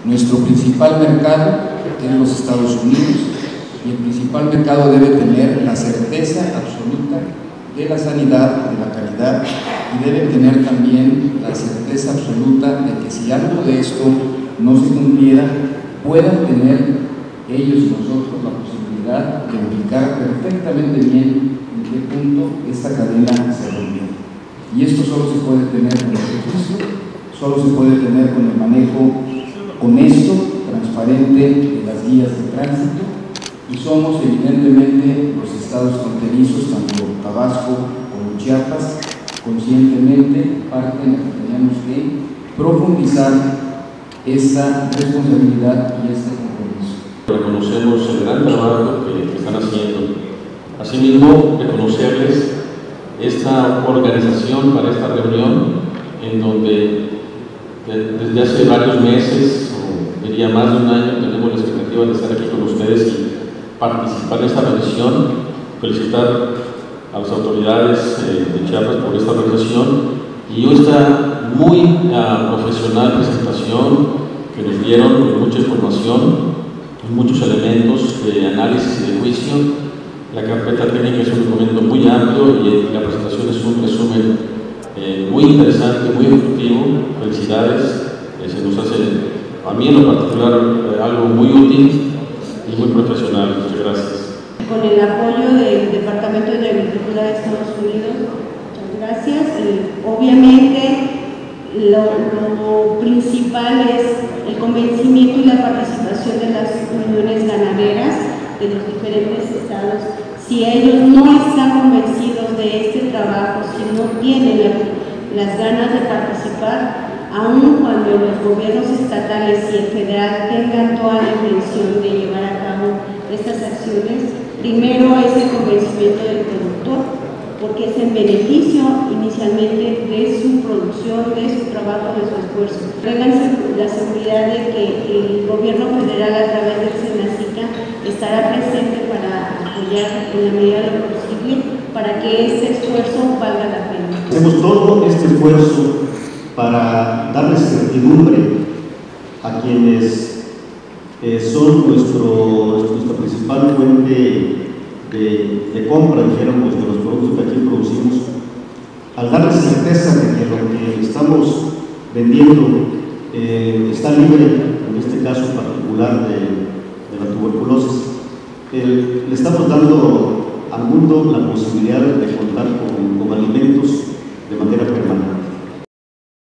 Nuestro principal mercado es los Estados Unidos, y el principal mercado debe tener la certeza absoluta de la sanidad, de la calidad, y debe tener también la certeza absoluta de que si algo de esto no se cumpliera, puedan tener ellos y nosotros la posibilidad de ubicar perfectamente bien en qué punto esta cadena se rompió. Y esto solo se puede tener con el registro, solo se puede tener con el manejo honesto, transparente de las guías de tránsito, y somos evidentemente los estados fronterizos, tanto Tabasco como Chiapas, conscientemente parte en la que tenemos que profundizar esta responsabilidad y este compromiso. Reconocemos el gran trabajo que están haciendo. Asimismo, reconocerles esta organización para esta reunión, en donde desde hace varios meses, o diría más de un año, tenemos la expectativa de estar aquí con ustedes y participar en esta revisión. Felicitar a las autoridades de Chiapas por esta organización y esta muy profesional presentación que nos dieron con mucha información, con muchos elementos de análisis y de juicio. La carpeta técnica es un documento muy amplio y la presentación es un resumen muy interesante, muy efectivo. Felicidades, se nos hace, a mí en lo particular, algo muy útil y muy profesional. Muchas gracias. Con el apoyo del Departamento de Agricultura de Estados Unidos, muchas gracias. Obviamente, lo principal es el convencimiento y la participación de las uniones ganaderas de los diferentes estados. Si ellos no están convencidos de este trabajo, si no tienen las ganas de participar, aun cuando los gobiernos estatales y el federal tengan toda la intención de llevar a cabo estas acciones, primero es el convencimiento del productor, porque es en beneficio inicialmente de su producción, de su trabajo, de su esfuerzo. Tengan la seguridad de que el gobierno federal, a través del SENACICA, estará presente para apoyar en la medida de lo posible para que este esfuerzo valga la pena. Hacemos todo este esfuerzo para darles certidumbre a quienes son nuestra principal fuente de compra, dijéramos, de los productos que aquí producimos, al darles certeza de que lo que estamos vendiendo está libre, en este caso particular de la tuberculosis, le estamos dando al mundo la posibilidad de contar con alimentos de manera permanente.